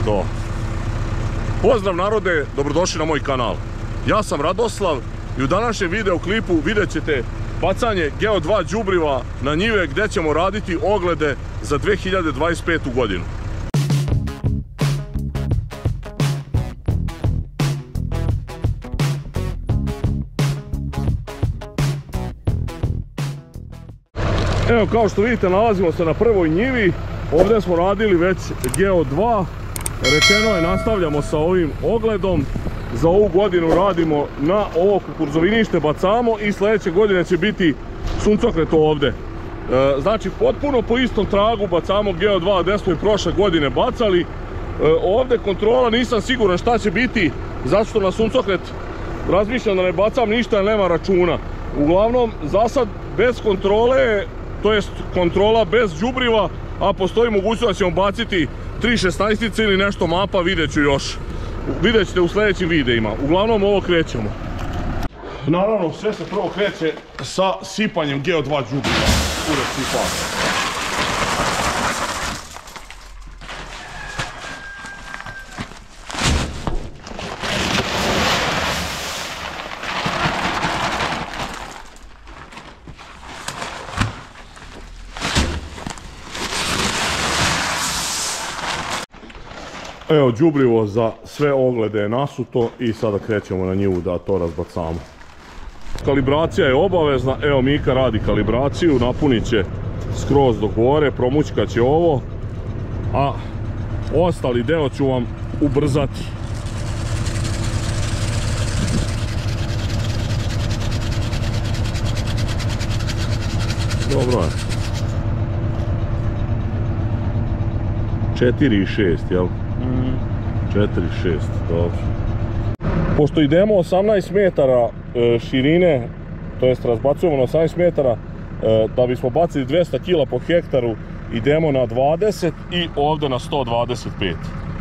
to. Pozdrav narode, dobrodošli na moj kanal. Ja sam Radoslav i u današnjem videoklipu vidjet ćete bacanje Geo 2 đubriva na njive gdje ćemo raditi oglede za 2025. godinu. Evo, kao što vidite, nalazimo se na prvoj njivi. Ovdje smo radili već Geo 2. Rečeno je nastavljamo sa ovim ogledom. Za ovu godinu radimo na ovo kukuruzovinište, bacamo i sljedeće godine će biti suncokret ovdje. Znači potpuno po istom tragu bacamo Geo 2 gdje smo i prošle godine bacali. Ovdje kontrola nisam siguran šta će biti, zato što na suncokret razmišljam da ne bacam ništa jer nema računa. Uglavnom za sad bez kontrole, to jest kontrola bez đubriva, a postoji mogućnost da ćemo baciti 3.16 ili nešto mapa, vidjet ću još. Vidjet ćete u sljedećim videima. Uglavnom ovo krećemo. Naravno sve se prvo kreće sa sipanjem Geo 2 đubriva u reciklaž. Evo, đubrivo za sve oglede je nasuto i sada krećemo na njivu da to razbacamo. Kalibracija je obavezna, evo Mika radi kalibraciju, napunit će skroz do gore, promućkat će ovo, a ostali deo ću vam ubrzati. Dobro je. 4.6, jel? 4.6, dobro. Pošto idemo 18 metara širine, to jest razbacujemo na 18 metara, da bismo bacili 200 kg po hektaru, idemo na 20 i ovdje na 125.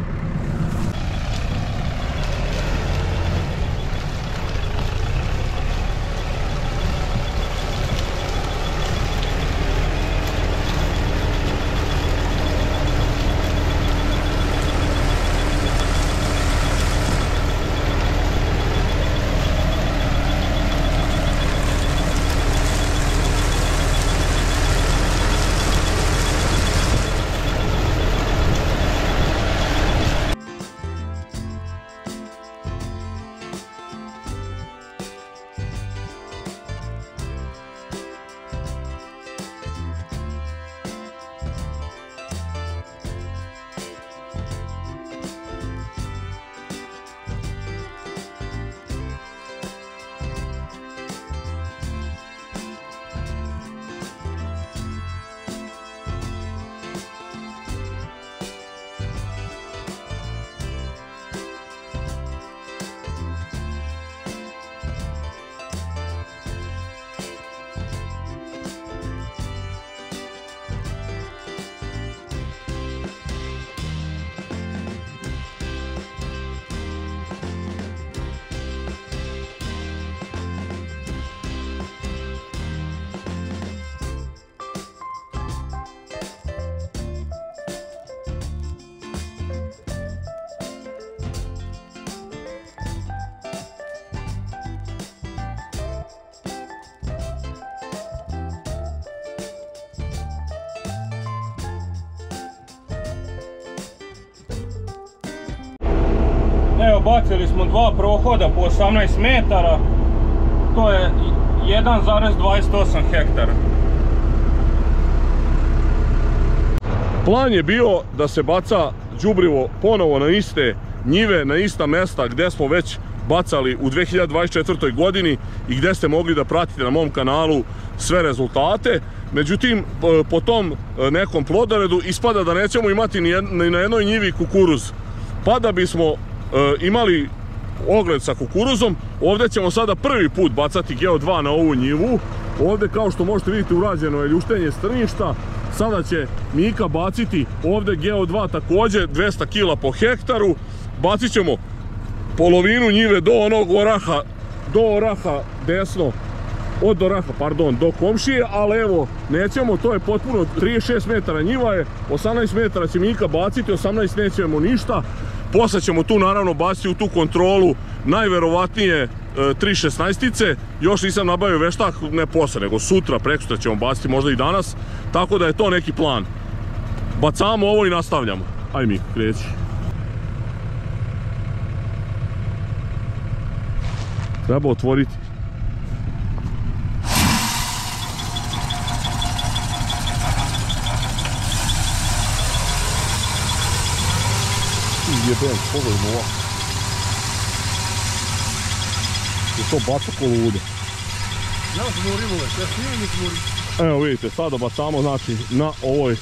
Evo, bacili smo dva prohoda po 18 metara, to je 1,28 hektara. Plan je bio da se baca đubrivo ponovo na iste njive, na ista mesta gdje smo već bacali u 2024. godini i gdje ste mogli da pratite na mom kanalu sve rezultate. Međutim, po tom nekom plodoredu ispada da nećemo imati ni na jednoj njivi kukuruz. Pa da bismo imali ogled sa kukuruzom, ovdje ćemo sada prvi put bacati Geo 2 na ovu njivu. Ovdje, kao što možete vidjeti, urađeno je ljuštenje strništa. Sada će Mika baciti ovdje Geo 2 također 200 kg po hektaru. Bacit ćemo polovinu njive do onog oraha, do oraha desno od oraha, pardon, do komšije, ali evo, nećemo, to je potpuno 36 metara njiva je, 18 metara će Mika baciti, 18 nećemo ništa. Posle ćemo tu naravno baciti u tu kontrolu najverovatnije 3/16-ice, još nisam nabavio veštak, ne posle, nego sutra, prekosutra ćemo baciti, možda i danas, tako da je to neki plan. Bacamo ovo i nastavljamo. Aj Mika, kreći. Treba otvoriti. Jebem, pogledajmo ovako. Je to baca ko ludo. Ja zmorim uvek, ja snimim i zmorim. Evo vidite, sada bacamo znači na ovoj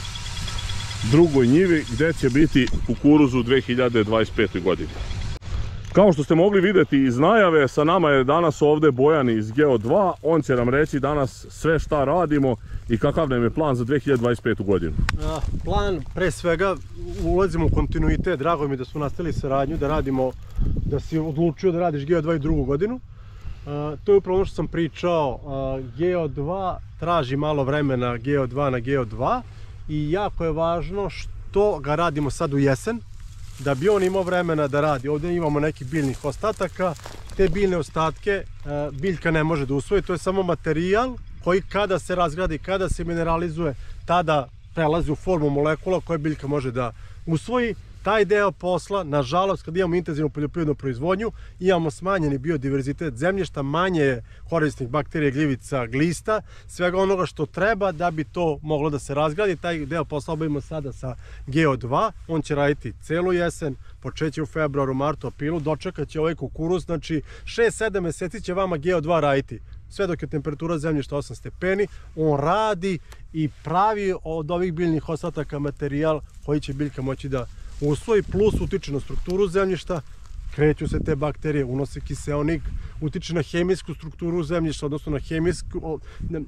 drugoj njivi gdje će biti kukuruz u 2025. godini. Kao što ste mogli vidjeti iz najave, sa nama je danas ovdje Bojan iz Geo2. On će nam reći danas sve šta radimo i kakav nam je plan za 2025. godinu. Plan, pre svega, ulazimo u kontinuitet. Drago mi je da smo nastavili saradnju, da radimo, da si odlučio da radiš Geo2 i drugu godinu. To je upravo ono što sam pričao. Geo2 traži malo vremena Geo2 na Geo2 i jako je važno što ga radimo sad u jesen, da bi on imao vremena da radi. Ovdje imamo nekih biljnih ostataka, te biljne ostatke biljka ne može da usvoji, to je samo materijal koji kada se razgradi, kada se mineralizuje, tada prelazi u formu molekula koje biljka može da usvoji. Taj deo posla, nažalost, kad imamo intenzivnu poljoprivrednu proizvodnju, imamo smanjeni biodiverzitet zemljišta, manje je korisnih bakterija, gljivica, glista, svega onoga što treba da bi to moglo da se razgradi. Taj deo posla obavimo sada sa Geo2, on će raditi celu jesen, počeće u februaru, martu, aprilu, dočekat će ovaj kukuruz, znači 6-7 meseci će vama Geo2 raditi. Sve dok je temperatura zemljišta 8 stepeni, on radi i pravi od ovih biljnih ostataka materijal koji će biljka moći da usvoji, plus utiče na strukturu zemljišta, kreću se te bakterije, unose kiseonik, utiče na hemijsku strukturu zemljišta, odnosno na hemijsku,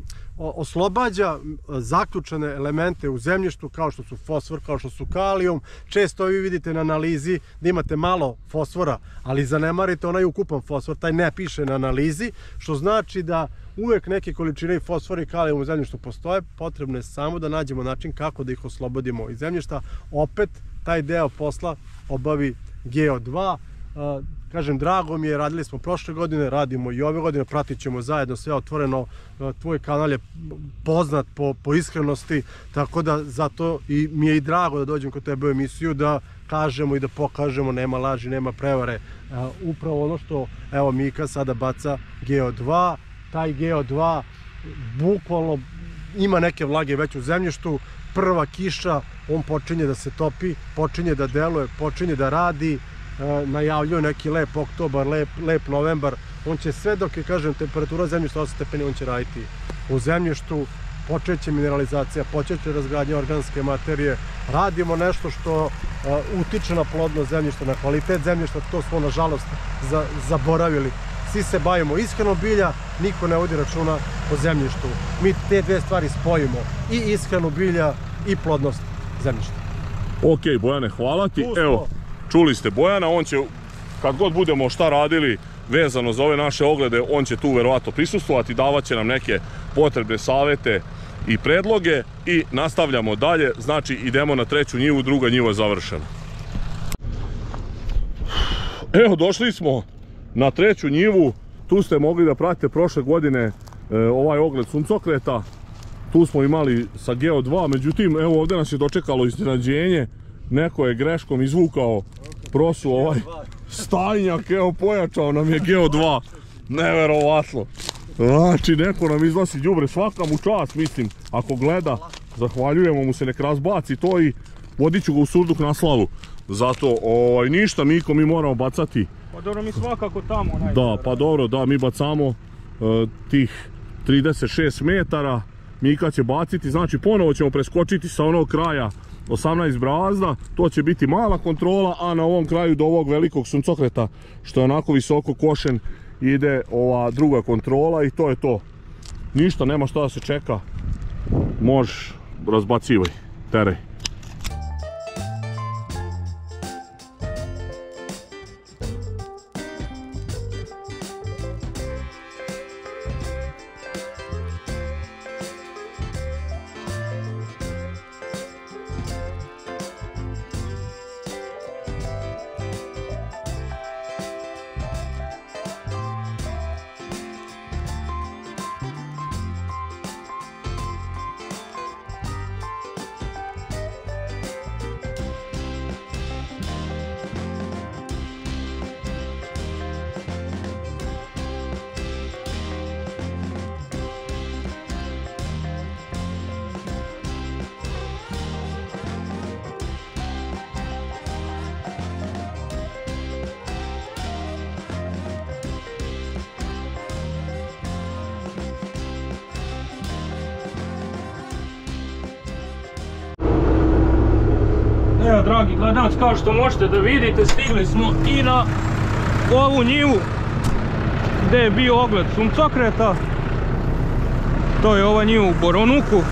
oslobađa zaključane elemente u zemljištu kao što su fosfor, kao što su kalijum. Često vi vidite na analizi da imate malo fosfora, ali zanemarite onaj ukupan fosfor, taj ne piše na analizi, što znači da uvek neke količine i fosfora i kalijuma u zemljištu postoje, potrebno je samo da nađemo način kako da ih oslobodimo iz zemljišta. Opet, taj deo posla obavi Geo2. Kažem, drago mi je, radili smo prošle godine, radimo i ove godine, pratit ćemo zajedno sve otvoreno. Tvoj kanal je poznat po iskrenosti, tako da zato i mi je i drago da dođem kod tebe u emisiju, da kažemo i da pokažemo, nema laži, nema prevare. Upravo ono što, evo, Mika sada baca Geo2, taj Geo2 bukvalno ima neke vlage već u zemljištu, prva kiša, on počinje da se topi, počinje da deluje, počinje da radi, najavljuje neki lep oktobar, lep novembar. On će sve dok je, kažem, temperatura zemljišta 8 stepeni, on će raditi u zemljištu, počeće mineralizacija, počeće razgradnja organske materije. Radimo nešto što utiče na plodnost zemljišta, na kvalitet zemljišta, to smo nažalost zaboravili. Svi se bavimo ishranom bilja, niko ne vodi računa o zemljištu. Mi te dve stvari spojimo, i ishranu bilja i plodnost zemljišta. Ok, Bojane, hvala ti. Evo, čuli ste Bojana, on će, kad god budemo šta radili vezano za ove naše oglede, on će tu verovatno prisustvovati, davat će nam neke potrebne savete i predloge i nastavljamo dalje, znači idemo na treću njivu, druga njiva je završena. Evo, došli smo na treću njivu, tu ste mogli da pratite prošle godine ovaj ogled suncokreta, tu smo imali sa Geo2, međutim evo ovdje nas je dočekalo iznenađenje, neko je greškom izvukao prosu ovaj stajnjak, evo pojačao nam je Geo2, neverovatno. Znači neko nam iznosi đubre, svaka mu čast, mislim, ako gleda, zahvaljujemo mu se, nek razbaci to i vodit ću ga u Surduk na slavu. Zato ništa, Miko, mi moramo bacati. Pa dobro, mi svakako tamo. Da, pa dobro, da, mi bacamo tih 36 metara, Mika će baciti, znači ponovo ćemo preskočiti sa onog kraja 18 brazda, to će biti mala kontrola, a na ovom kraju do ovog velikog suncokreta, što je onako visoko košen, ide ova druga kontrola i to je to. Ništa, nema šta da se čeka, možeš, razbacivaj, teraj. Evo, dragi gledalci, kao što možete da vidite, stigli smo i na ovu njivu gdje je bio ogled suncokreta. To je ova njiva u Boronuku.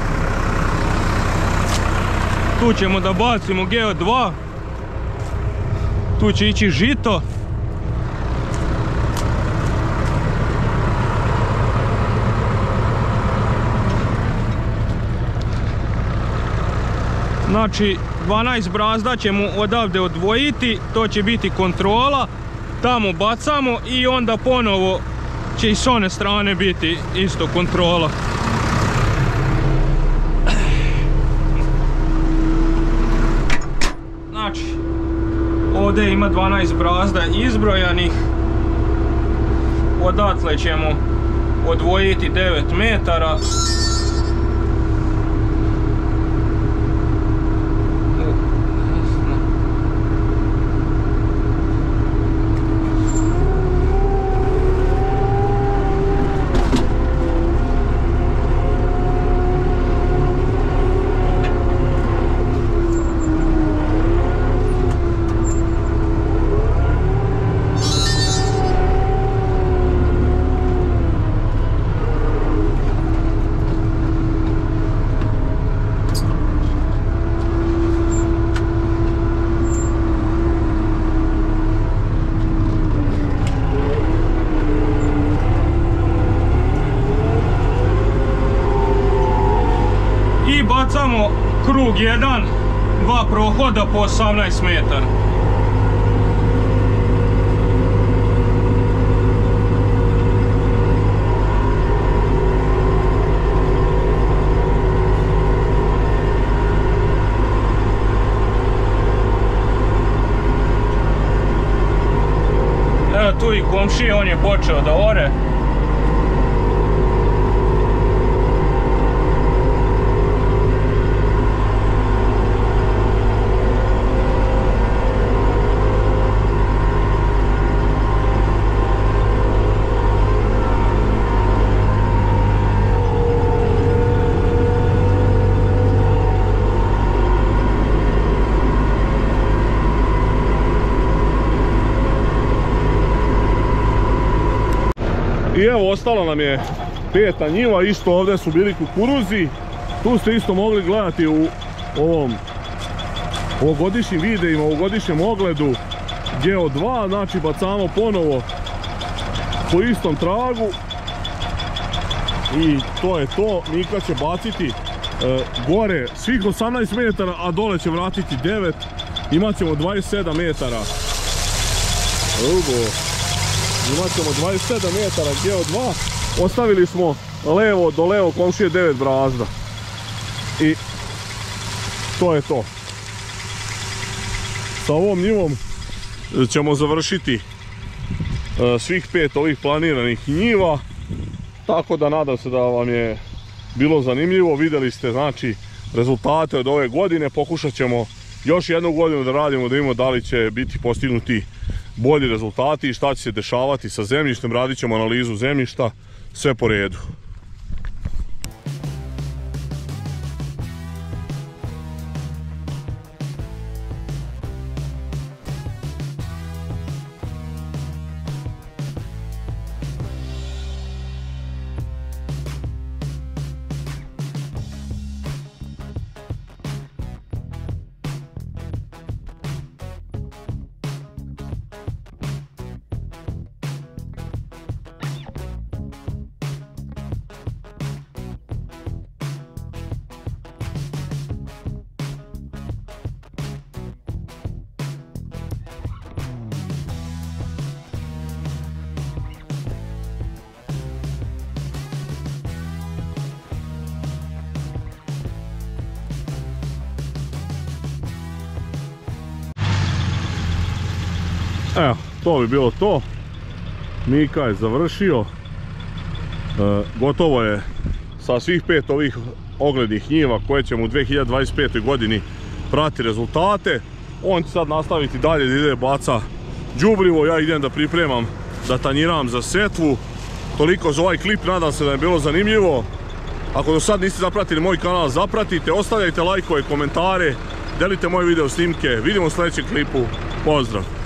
Tu ćemo da bacimo Geo 2. Tu će ići žito. Znači 12 brazda ćemo odavde odvojiti, to će biti kontrola, tamo bacamo i onda ponovo će i s one strane biti isto kontrola. Znači, ovdje ima 12 brazda izbrojanih, odatle ćemo odvojiti 9 metara. Bacamo krug 1, 2 prohoda po 18 metara. Evo tu i komšija, on je počeo da ore. I evo, ostalo nam je 5. njiva, isto ovdje su bili kukuruzi. Tu ste isto mogli gledati u ovom ovogodišnjim videima, u ovogodišnjem ogledu Geo 2, znači bacamo ponovo po istom tragu. I to je to, Mika će baciti gore svih 18 metara, a dole će vratiti 9. Imat ćemo 27 metara. Imat ćemo 27 metara Geo 2. Ostavili smo levo do levo komšije 9 brazda. I to je to. Sa ovom njivom ćemo završiti svih 5 ovih planiranih njiva. Tako da nadam se da vam je bilo zanimljivo. Vidjeli ste znači rezultate od ove godine. Pokušat ćemo još jednu godinu da radimo, da vidimo da li će biti postignuti bolji rezultati i šta će se dešavati sa zemljištem. Radit ćemo analizu zemljišta, sve po redu. Evo, to bi bilo to. Mika je završio. Gotovo je sa svih 5 ovih oglednih njiva koje ćemo u 2025. godini prati rezultate. On će sad nastaviti dalje da ide baca đubrivo, ja idem da pripremam, da tanjiram za setvu. Toliko za ovaj klip, nadam se da je bilo zanimljivo. Ako do sad niste zapratili moj kanal, zapratite, ostavljajte lajkove, komentare, delite moje video snimke, vidimo u sljedećem klipu, pozdrav!